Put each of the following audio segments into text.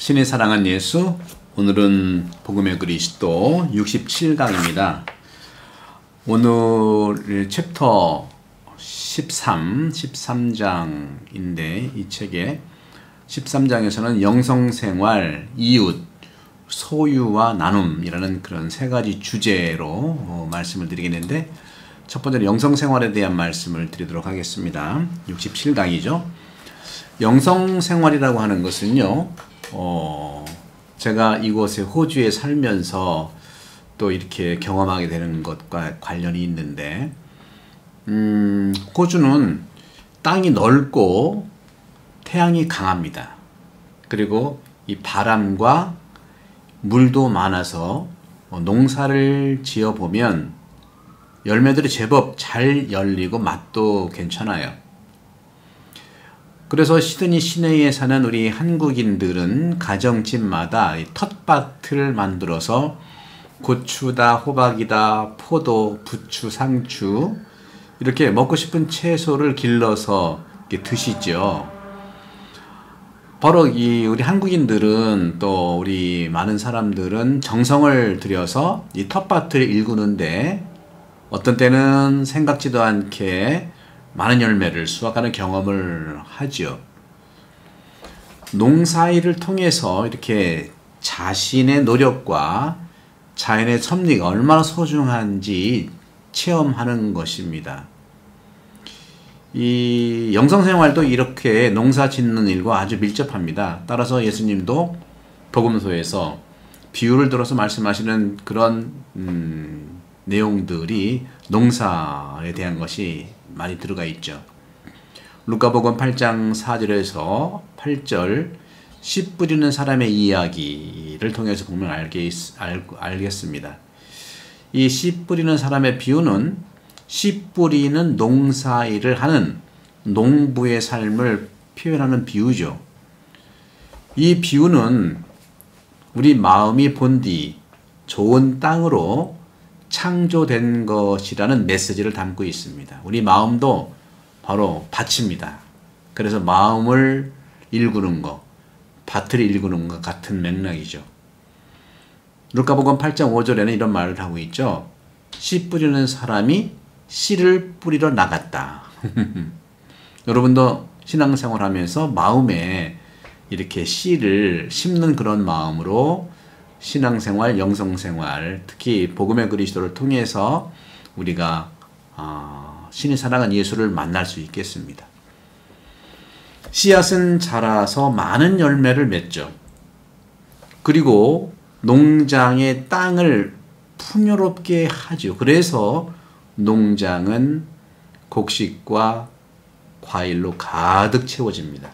신이 사랑한 예수, 오늘은 복음의 그리스도 67강입니다. 오늘 챕터 13장인데 이 책의 13장에서는 영성생활, 이웃, 소유와 나눔이라는 그런 세 가지 주제로 말씀을 드리겠는데, 첫 번째로 영성생활에 대한 말씀을 드리도록 하겠습니다. 67강이죠. 영성생활이라고 하는 것은요, 제가 이곳에 호주에 살면서 또 이렇게 경험하게 되는 것과 관련이 있는데, 호주는 땅이 넓고 태양이 강합니다. 그리고 이 바람과 물도 많아서 농사를 지어 보면 열매들이 제법 잘 열리고 맛도 괜찮아요. 그래서 시드니 시내에 사는 우리 한국인들은 가정집마다 텃밭을 만들어서 고추다, 호박이다, 포도, 부추, 상추 이렇게 먹고 싶은 채소를 길러서 이렇게 드시죠. 바로 우리 한국인들은, 또 우리 많은 사람들은 정성을 들여서 이 텃밭을 일구는데 어떤 때는 생각지도 않게 많은 열매를 수확하는 경험을 하죠. 농사일을 통해서 이렇게 자신의 노력과 자연의 섭리가 얼마나 소중한지 체험하는 것입니다. 이 영성생활도 이렇게 농사 짓는 일과 아주 밀접합니다. 따라서 예수님도 복음서에서 비유를 들어서 말씀하시는 그런 내용들이 농사에 대한 것이 많이 들어가 있죠. 루카복음 8장 4절에서 8절 씨 뿌리는 사람의 이야기를 통해서 보면 알겠습니다. 이 씨 뿌리는 사람의 비유는 씨 뿌리는 농사일을 하는 농부의 삶을 표현하는 비유죠. 이 비유는 우리 마음이 본디 좋은 땅으로 창조된 것이라는 메시지를 담고 있습니다. 우리 마음도 바로 밭입니다. 그래서 마음을 일구는 것, 밭을 일구는 것 같은 맥락이죠. 루카복음 8장 5절에는 이런 말을 하고 있죠. 씨 뿌리는 사람이 씨를 뿌리러 나갔다. 여러분도 신앙생활 하면서 마음에 이렇게 씨를 심는 그런 마음으로 신앙생활, 영성생활, 특히 복음의 그리스도를 통해서 우리가 신이 사랑한 예수를 만날 수 있겠습니다. 씨앗은 자라서 많은 열매를 맺죠. 그리고 농장의 땅을 풍요롭게 하죠. 그래서 농장은 곡식과 과일로 가득 채워집니다.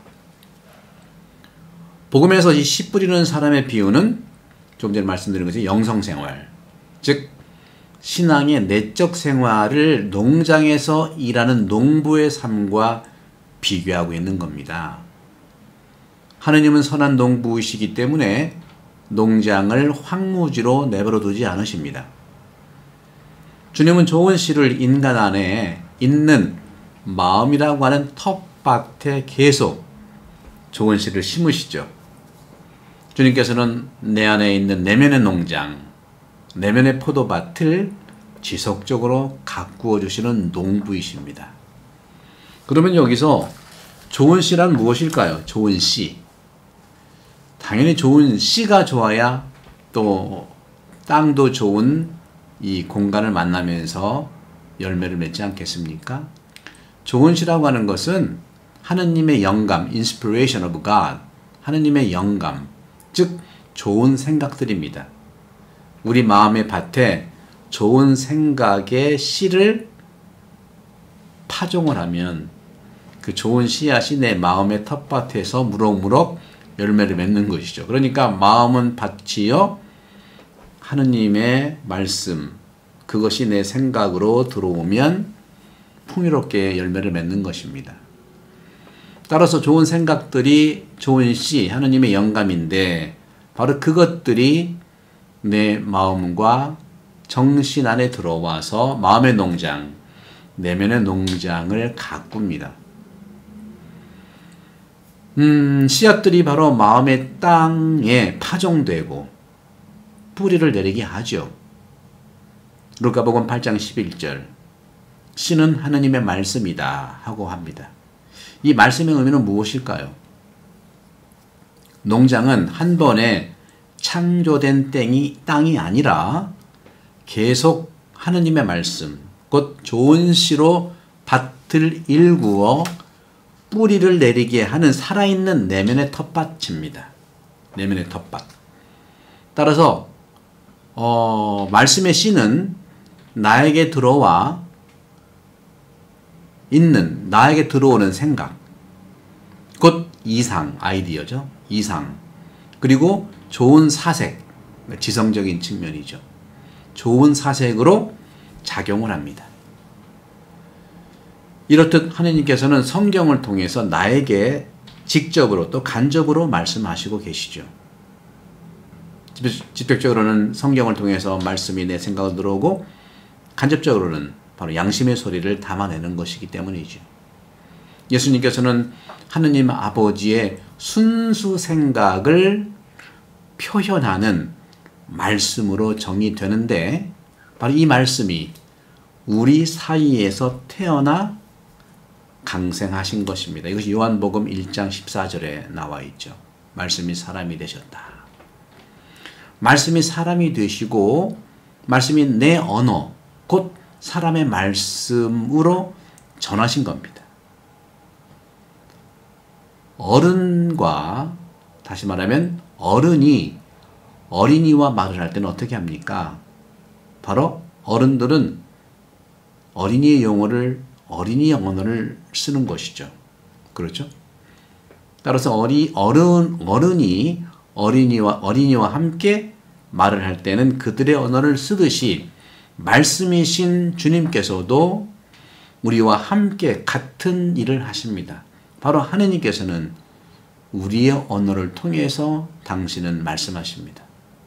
복음에서 이 씨 뿌리는 사람의 비유는 좀 전에 말씀드린 것이 영성생활, 즉 신앙의 내적 생활을 농장에서 일하는 농부의 삶과 비교하고 있는 겁니다. 하느님은 선한 농부이시기 때문에 농장을 황무지로 내버려 두지 않으십니다. 주님은 좋은 씨를 인간 안에 있는 마음이라고 하는 텃밭에 계속 좋은 씨를 심으시죠. 주님께서는 내 안에 있는 내면의 농장, 내면의 포도밭을 지속적으로 가꾸어 주시는 농부이십니다. 그러면 여기서 좋은 씨란 무엇일까요? 좋은 씨. 당연히 좋은 씨가 좋아야 또 땅도 좋은 이 공간을 만나면서 열매를 맺지 않겠습니까? 좋은 씨라고 하는 것은 하느님의 영감, inspiration of God, 하느님의 영감, 즉 좋은 생각들입니다. 우리 마음의 밭에 좋은 생각의 씨를 파종을 하면 그 좋은 씨앗이 내 마음의 텃밭에서 무럭무럭 열매를 맺는 것이죠. 그러니까 마음은 밭이요, 하느님의 말씀, 그것이 내 생각으로 들어오면 풍요롭게 열매를 맺는 것입니다. 따라서 좋은 생각들이 좋은 씨, 하느님의 영감인데 바로 그것들이 내 마음과 정신 안에 들어와서 마음의 농장, 내면의 농장을 가꿉니다. 씨앗들이 바로 마음의 땅에 파종되고 뿌리를 내리게 하죠. 루카복음 8장 11절 씨는 하느님의 말씀이다 하고 합니다. 이 말씀의 의미는 무엇일까요? 농장은 한 번에 창조된 땅이 아니라 계속 하느님의 말씀, 곧 좋은 씨로 밭을 일구어 뿌리를 내리게 하는 살아있는 내면의 텃밭입니다. 내면의 텃밭. 따라서 말씀의 씨는 나에게 들어오는 생각, 곧 이상, 아이디어죠. 이상. 그리고 좋은 사색, 지성적인 측면이죠. 좋은 사색으로 작용을 합니다. 이렇듯 하느님께서는 성경을 통해서 나에게 직접으로 또 간접으로 말씀하시고 계시죠. 직접적으로는 성경을 통해서 말씀이 내 생각으로 들어오고 간접적으로는 바로 양심의 소리를 담아내는 것이기 때문이죠. 예수님께서는 하느님 아버지의 순수 생각을 표현하는 말씀으로 정의되는데 바로 이 말씀이 우리 사이에서 태어나 강생하신 것입니다. 이것이 요한복음 1장 14절에 나와 있죠. 말씀이 사람이 되셨다. 말씀이 사람이 되시고 말씀이 내 언어, 곧 사람의 말씀으로 전하신 겁니다. 어른과 다시 말하면 어른이 어린이와 말을 할 때는 어떻게 합니까? 바로 어른들은 어린이의 어린이 언어를 쓰는 것이죠. 그렇죠? 따라서 어른이 어린이와 함께 말을 할 때는 그들의 언어를 쓰듯이 말씀이신 주님께서도 우리와 함께 같은 일을 하십니다. 바로 하느님께서는 우리의 언어를 통해서 당신은 말씀하십니다.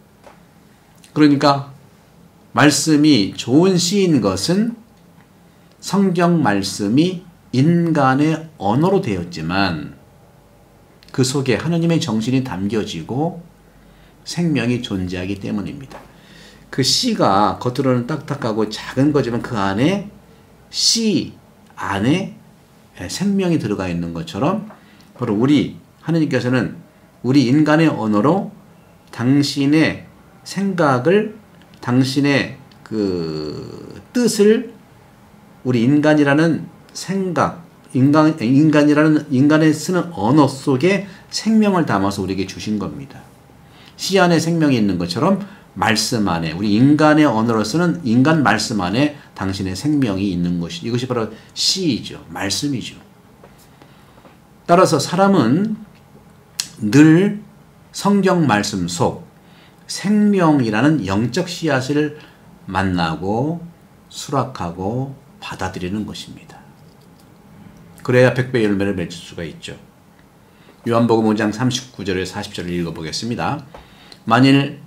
그러니까 말씀이 좋은 씨인 것은 성경 말씀이 인간의 언어로 되었지만 그 속에 하느님의 정신이 담겨지고 생명이 존재하기 때문입니다. 그 씨가 겉으로는 딱딱하고 작은 거지만 그 안에 씨 안에 생명이 들어가 있는 것처럼 바로 하느님께서는 우리 인간의 언어로 당신의 생각을 당신의 그 뜻을 우리 인간이라는 생각, 인간의 쓰는 언어 속에 생명을 담아서 우리에게 주신 겁니다. 씨 안에 생명이 있는 것처럼 말씀 안에 우리 인간의 언어로 쓰는 인간 말씀 안에 당신의 생명이 있는 것이 이것이 바로 씨이죠. 말씀이죠. 따라서 사람은 늘 성경 말씀 속 생명이라는 영적 씨앗을 만나고 수락하고 받아들이는 것입니다. 그래야 100배 열매를 맺을 수가 있죠. 요한복음 5장 39절에서 40절을 읽어보겠습니다. 만일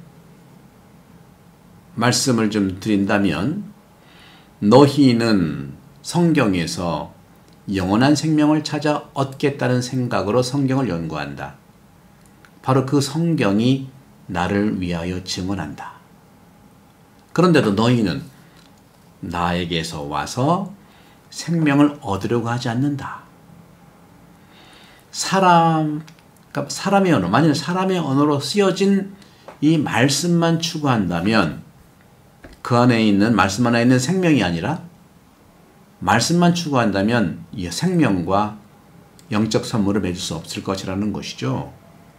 말씀을 좀 드린다면 너희는 성경에서 영원한 생명을 찾아 얻겠다는 생각으로 성경을 연구한다. 바로 그 성경이 나를 위하여 증언한다. 그런데도 너희는 나에게서 와서 생명을 얻으려고 하지 않는다. 사람의 언어, 만일 사람의 언어로 쓰여진 이 말씀만 추구한다면 그 안에 있는 말씀 안에 있는 생명이 아니라 말씀만 추구한다면 이 생명과 영적 선물을 맺을 수 없을 것이라는 것이죠.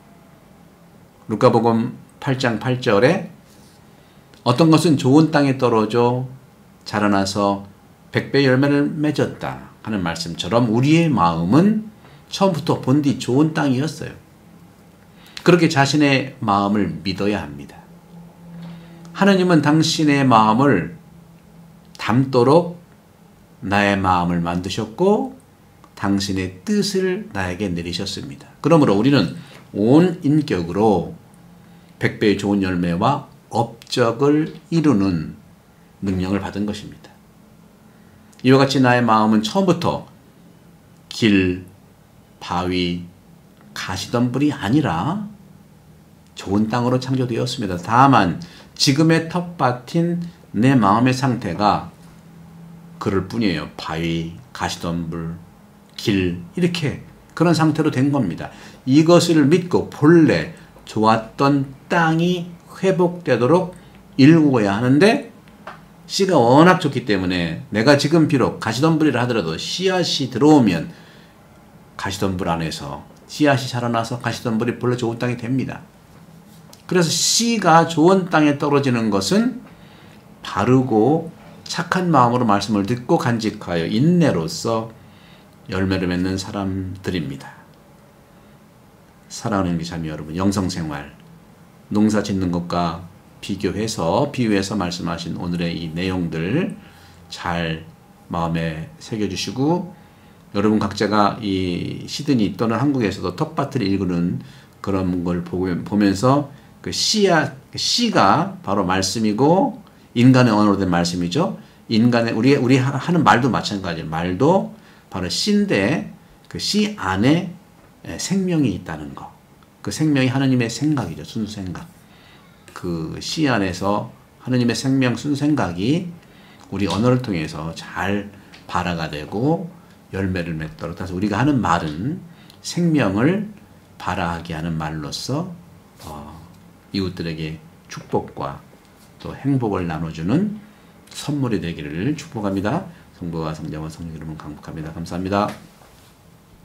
루카복음 8장 8절에 어떤 것은 좋은 땅에 떨어져 자라나서 100배 열매를 맺었다 하는 말씀처럼 우리의 마음은 처음부터 본디 좋은 땅이었어요. 그렇게 자신의 마음을 믿어야 합니다. 하느님은 당신의 마음을 담도록 나의 마음을 만드셨고 당신의 뜻을 나에게 내리셨습니다. 그러므로 우리는 온 인격으로 100배의 좋은 열매와 업적을 이루는 능력을 받은 것입니다. 이와 같이 나의 마음은 처음부터 길, 바위, 가시덤불이 아니라 좋은 땅으로 창조되었습니다. 다만 지금의 텃밭인 내 마음의 상태가 그럴 뿐이에요. 바위, 가시덤불, 길 이렇게 그런 상태로 된 겁니다. 이것을 믿고 본래 좋았던 땅이 회복되도록 일구어야 하는데 씨가 워낙 좋기 때문에 내가 지금 비록 가시덤불이라 하더라도 씨앗이 들어오면 가시덤불 안에서 씨앗이 자라나서 가시덤불이 본래 좋은 땅이 됩니다. 그래서 씨가 좋은 땅에 떨어지는 것은 바르고 착한 마음으로 말씀을 듣고 간직하여 인내로서 열매를 맺는 사람들입니다. 사랑하는 자매 여러분, 영성생활, 농사 짓는 것과 비유해서 말씀하신 오늘의 이 내용들 잘 마음에 새겨주시고, 여러분 각자가 이 시드니 또는 한국에서도 텃밭을 일구는 그런 걸 보면서 그 씨가 바로 말씀이고 인간의 언어로 된 말씀이죠. 인간의 우리 하는 말도 마찬가지예요. 말도 바로 씨인데 그 씨 안에 생명이 있다는 거. 그 생명이 하나님의 생각이죠. 순수 생각. 그 씨 안에서 하나님의 생명 순수 생각이 우리 언어를 통해서 잘 발화가 되고 열매를 맺도록. 그래서 우리가 하는 말은 생명을 발화하게 하는 말로서 이웃들에게 축복과 또 행복을 나눠주는 선물이 되기를 축복합니다. 성부와 성자와 성령 이름으로 강복합니다. 감사합니다.